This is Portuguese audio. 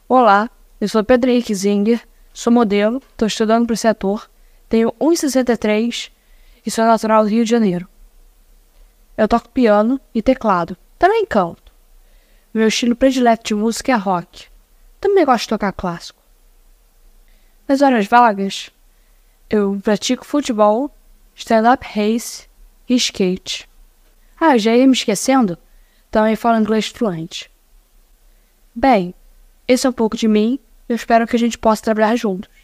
Olá, eu sou Pedro Henrique Zinger, sou modelo, estou estudando para ser ator, tenho 1,63 e sou natural do Rio de Janeiro. Eu toco piano e teclado, também canto. Meu estilo predileto de música é rock, também gosto de tocar clássico. Nas horas vagas, eu pratico futebol, stand-up race e skate. Eu já ia me esquecendo, também falo inglês fluente. Bem, esse é um pouco de mim e eu espero que a gente possa trabalhar juntos.